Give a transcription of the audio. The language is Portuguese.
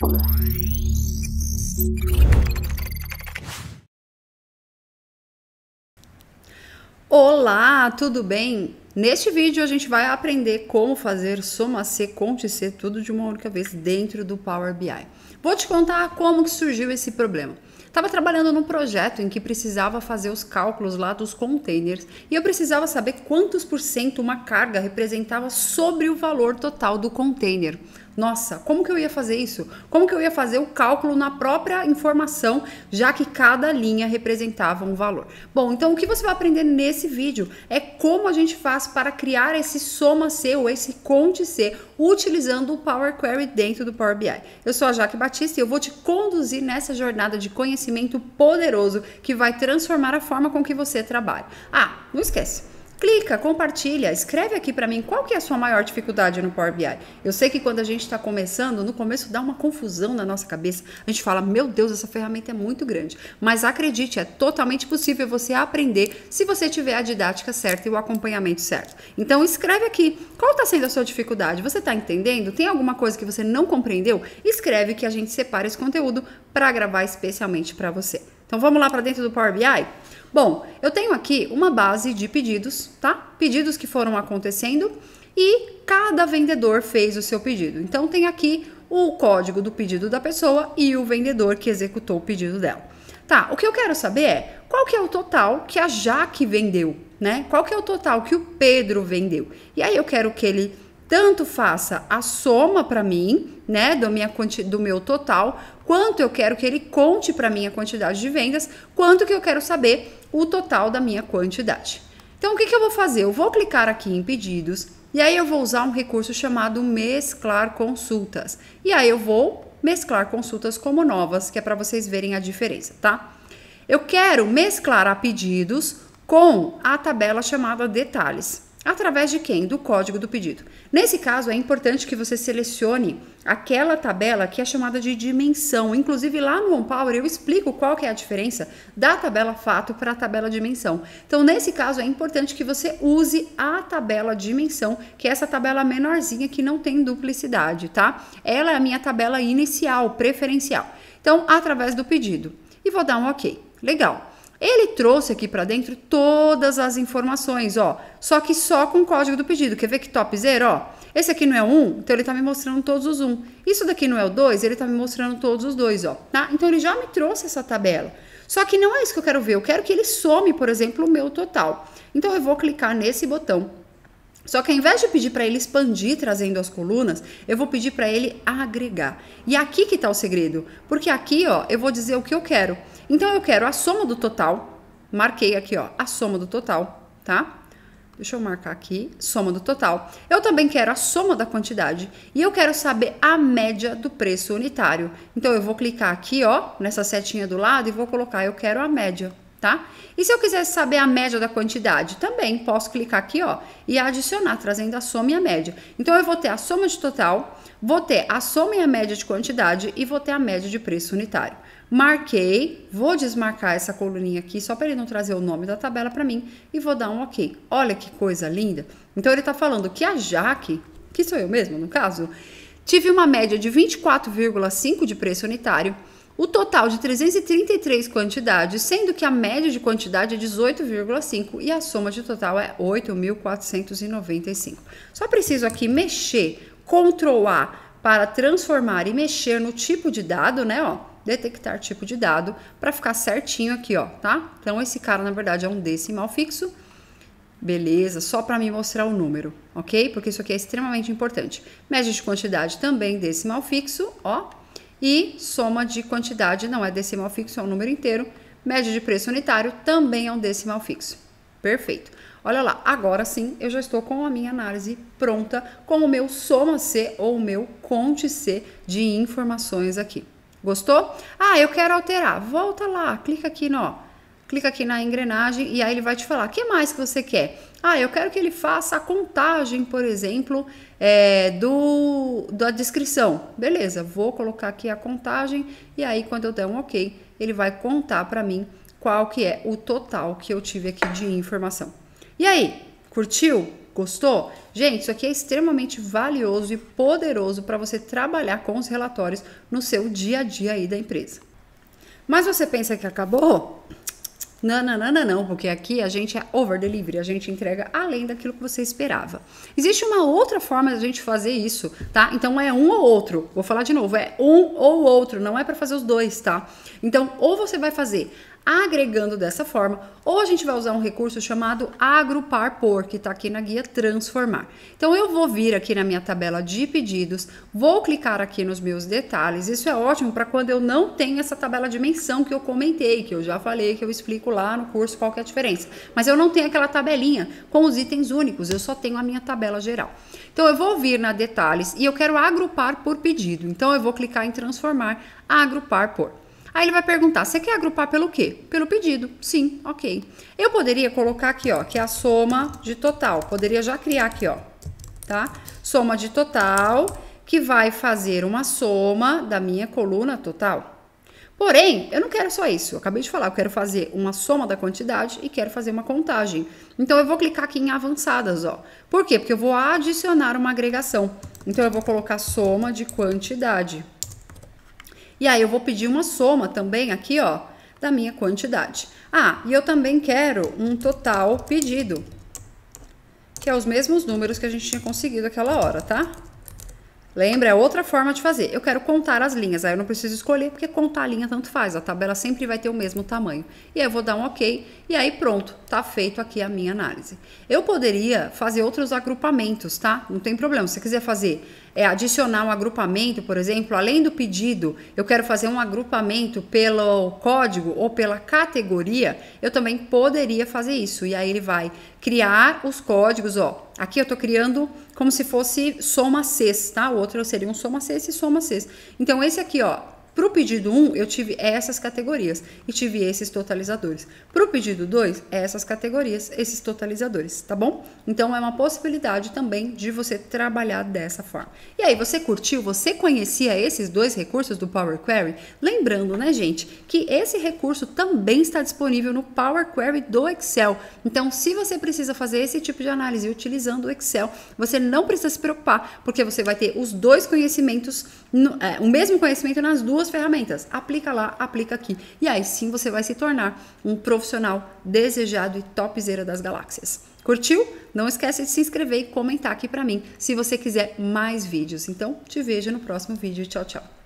Olá, tudo bem? Neste vídeo a gente vai aprender como fazer soma C, conte C, tudo de uma única vez dentro do Power BI. Vou te contar como que surgiu esse problema. Estava trabalhando num projeto em que precisava fazer os cálculos lá dos containers e eu precisava saber quantos por cento uma carga representava sobre o valor total do container. Nossa, como que eu ia fazer isso? Como que eu ia fazer o cálculo na própria informação, já que cada linha representava um valor? Bom, então o que você vai aprender nesse vídeo é como a gente faz para criar esse soma C ou esse conte C utilizando o Power Query dentro do Power BI. Eu sou a Jaque Batista e eu vou te conduzir nessa jornada de conhecimento poderoso que vai transformar a forma com que você trabalha. Ah, não esquece. Clica, compartilha, escreve aqui para mim qual que é a sua maior dificuldade no Power BI. Eu sei que quando a gente está começando, no começo dá uma confusão na nossa cabeça. A gente fala, meu Deus, essa ferramenta é muito grande. Mas acredite, é totalmente possível você aprender se você tiver a didática certa e o acompanhamento certo. Então escreve aqui, qual está sendo a sua dificuldade? Você está entendendo? Tem alguma coisa que você não compreendeu? Escreve que a gente separa esse conteúdo para gravar especialmente para você. Então vamos lá para dentro do Power BI? Bom, eu tenho aqui uma base de pedidos, tá? Pedidos que foram acontecendo e cada vendedor fez o seu pedido. Então tem aqui o código do pedido da pessoa e o vendedor que executou o pedido dela. Tá, o que eu quero saber é qual que é o total que a Jaque vendeu, né? Qual que é o total que o Pedro vendeu? E aí eu quero que ele tanto faça a soma para mim, né, do meu total, quanto eu quero que ele conte para mim a quantidade de vendas, quanto que eu quero saber o total da minha quantidade. Então, o que eu vou fazer? Eu vou clicar aqui em pedidos e aí eu vou usar um recurso chamado mesclar consultas. E aí eu vou mesclar consultas como novas, que é para vocês verem a diferença, tá? Eu quero mesclar a pedidos com a tabela chamada detalhes. Através de quem? Do código do pedido. Nesse caso, é importante que você selecione aquela tabela que é chamada de dimensão. Inclusive, lá no OnPower eu explico qual que é a diferença da tabela fato para a tabela dimensão. Então, nesse caso, é importante que você use a tabela dimensão, que é essa tabela menorzinha que não tem duplicidade, tá? Ela é a minha tabela inicial, preferencial. Então, através do pedido. E vou dar um OK. Legal. Ele trouxe aqui para dentro todas as informações, ó, só que só com o código do pedido. Quer ver que top zero, ó? Esse aqui não é o 1, então ele tá me mostrando todos os 1. Isso daqui não é o 2, ele tá me mostrando todos os 2, ó, tá? Então ele já me trouxe essa tabela. Só que não é isso que eu quero ver, eu quero que ele some, por exemplo, o meu total. Então eu vou clicar nesse botão. Só que ao invés de pedir para ele expandir trazendo as colunas, eu vou pedir para ele agregar. E aqui que tá o segredo, porque aqui, ó, eu vou dizer o que eu quero. Então eu quero a soma do total, marquei aqui, ó, a soma do total, tá? Deixa eu marcar aqui, soma do total. Eu também quero a soma da quantidade e eu quero saber a média do preço unitário. Então eu vou clicar aqui, ó, nessa setinha do lado e vou colocar, eu quero a média, tá? E se eu quisesse saber a média da quantidade, também posso clicar aqui, ó, e adicionar, trazendo a soma e a média. Então eu vou ter a soma de total, vou ter a soma e a média de quantidade e vou ter a média de preço unitário. Marquei, vou desmarcar essa coluninha aqui, só para ele não trazer o nome da tabela para mim, e vou dar um OK. Olha que coisa linda. Então, ele está falando que a Jaque, que sou eu mesma no caso, tive uma média de 24,5 de preço unitário, o total de 333 quantidades, sendo que a média de quantidade é 18,5 e a soma de total é 8.495. Só preciso aqui mexer, Ctrl A para transformar e mexer no tipo de dado, né, ó. Detectar tipo de dado para ficar certinho aqui, ó, tá? Então, esse cara, na verdade, é um decimal fixo. Beleza, só para me mostrar o número, ok? Porque isso aqui é extremamente importante. Média de quantidade também decimal fixo, ó. E soma de quantidade não é decimal fixo, é um número inteiro. Média de preço unitário também é um decimal fixo. Perfeito. Olha lá, agora sim eu já estou com a minha análise pronta com o meu soma C ou o meu conte C de informações aqui. Gostou? Ah, eu quero alterar. Volta lá, clica aqui na engrenagem e aí ele vai te falar, o que mais que você quer? Ah, eu quero que ele faça a contagem, por exemplo, da descrição. Beleza, vou colocar aqui a contagem e aí quando eu der um OK, ele vai contar para mim qual que é o total que eu tive aqui de informação. E aí, curtiu? Gostou? Gente, isso aqui é extremamente valioso e poderoso para você trabalhar com os relatórios no seu dia a dia aí da empresa. Mas você pensa que acabou? Não, porque aqui a gente é over delivery, a gente entrega além daquilo que você esperava. Existe uma outra forma de a gente fazer isso, tá? Então é um ou outro. Vou falar de novo, é um ou outro, não é para fazer os dois, tá? Então, ou você vai fazer agregando dessa forma, ou a gente vai usar um recurso chamado agrupar por, que está aqui na guia transformar. Então eu vou vir aqui na minha tabela de pedidos, vou clicar aqui nos meus detalhes. Isso é ótimo para quando eu não tenho essa tabela de menção que eu comentei, que eu já falei, que eu explico lá no curso qual que é a diferença. Mas eu não tenho aquela tabelinha com os itens únicos, eu só tenho a minha tabela geral. Então eu vou vir na detalhes e eu quero agrupar por pedido. Então eu vou clicar em transformar, agrupar por. Aí ele vai perguntar, você quer agrupar pelo quê? Pelo pedido. Sim, ok. Eu poderia colocar aqui, ó, que é a soma de total. Poderia já criar aqui, ó, tá? Soma de total, que vai fazer uma soma da minha coluna total. Porém, eu não quero só isso. Eu acabei de falar, eu quero fazer uma soma da quantidade e quero fazer uma contagem. Então, eu vou clicar aqui em avançadas, ó. Por quê? Porque eu vou adicionar uma agregação. Então, eu vou colocar soma de quantidade. E aí eu vou pedir uma soma também aqui, ó, da minha quantidade. Ah, e eu também quero um total pedido, que é os mesmos números que a gente tinha conseguido aquela hora, tá? Lembra? É outra forma de fazer. Eu quero contar as linhas, aí eu não preciso escolher, porque contar a linha tanto faz. A tabela sempre vai ter o mesmo tamanho. E aí eu vou dar um ok, e aí pronto, tá feito aqui a minha análise. Eu poderia fazer outros agrupamentos, tá? Não tem problema. Se você quiser fazer, adicionar um agrupamento, por exemplo, além do pedido, eu quero fazer um agrupamento pelo código ou pela categoria, eu também poderia fazer isso. E aí ele vai criar os códigos, ó. Aqui eu tô criando como se fosse soma Cs, tá? O outro seria um soma Cs e soma Cs. Então, esse aqui, ó, pro pedido 1, eu tive essas categorias e tive esses totalizadores. Pro pedido 2, essas categorias, esses totalizadores, tá bom? Então, é uma possibilidade também de você trabalhar dessa forma. E aí, você curtiu? Você conhecia esses dois recursos do Power Query? Lembrando, né, gente, que esse recurso também está disponível no Power Query do Excel. Então, se você precisa fazer esse tipo de análise utilizando o Excel, você não precisa se preocupar, porque você vai ter os dois conhecimentos, o mesmo conhecimento nas duas ferramentas. Aplica lá, aplica aqui. E aí sim você vai se tornar um profissional desejado e topzera das galáxias. Curtiu? Não esquece de se inscrever e comentar aqui pra mim se você quiser mais vídeos. Então, te vejo no próximo vídeo. Tchau, tchau.